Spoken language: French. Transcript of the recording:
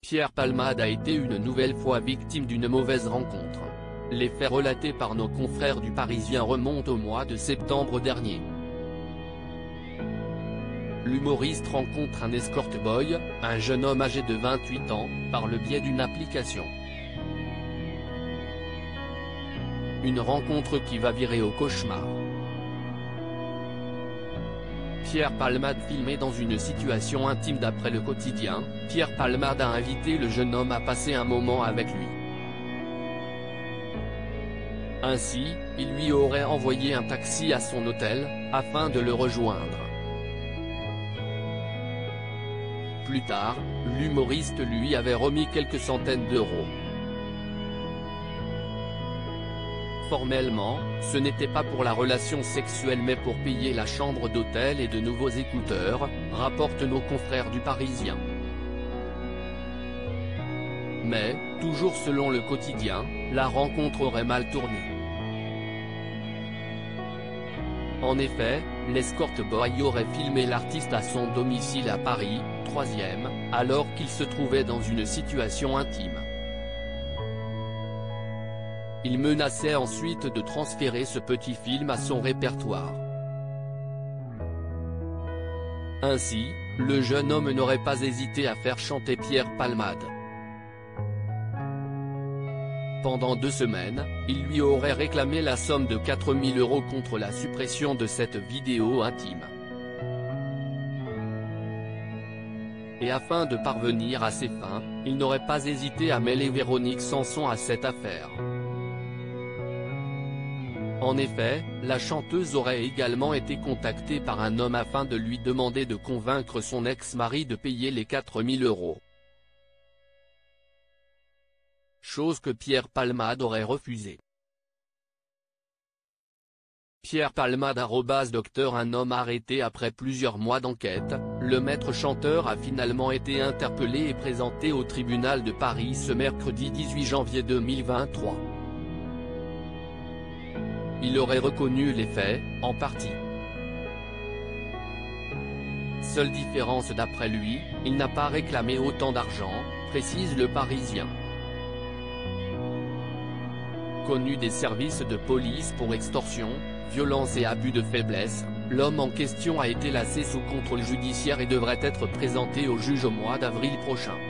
Pierre Palmade a été une nouvelle fois victime d'une mauvaise rencontre. Les faits relatés par nos confrères du Parisien remontent au mois de septembre dernier. L'humoriste rencontre un escort boy, un jeune homme âgé de 28 ans, par le biais d'une application. Une rencontre qui va virer au cauchemar. Pierre Palmade filmé dans une situation intime. D'après Le Quotidien, Pierre Palmade a invité le jeune homme à passer un moment avec lui. Ainsi, il lui aurait envoyé un taxi à son hôtel, afin de le rejoindre. Plus tard, l'humoriste lui avait remis quelques centaines d'euros. Formellement, ce n'était pas pour la relation sexuelle mais pour payer la chambre d'hôtel et de nouveaux écouteurs, rapportent nos confrères du Parisien. Mais, toujours selon Le Quotidien, la rencontre aurait mal tourné. En effet, l'escort boy aurait filmé l'artiste à son domicile à Paris, 3e, alors qu'il se trouvait dans une situation intime. Il menaçait ensuite de transférer ce petit film à son répertoire. Ainsi, le jeune homme n'aurait pas hésité à faire chanter Pierre Palmade. Pendant 2 semaines, il lui aurait réclamé la somme de 4 000 € contre la suppression de cette vidéo intime. Et afin de parvenir à ses fins, il n'aurait pas hésité à mêler Véronique Sanson à cette affaire. En effet, la chanteuse aurait également été contactée par un homme afin de lui demander de convaincre son ex-mari de payer les 4 000 €. Chose que Pierre Palmade aurait refusée. Pierre Palmade @docteur Un homme arrêté après plusieurs mois d'enquête, le maître chanteur a finalement été interpellé et présenté au tribunal de Paris ce mercredi 18 janvier 2023. Il aurait reconnu les faits, en partie. Seule différence d'après lui, il n'a pas réclamé autant d'argent, précise Le Parisien. Connu des services de police pour extorsion, violence et abus de faiblesse, l'homme en question a été placé sous contrôle judiciaire et devrait être présenté au juge au mois d'avril prochain.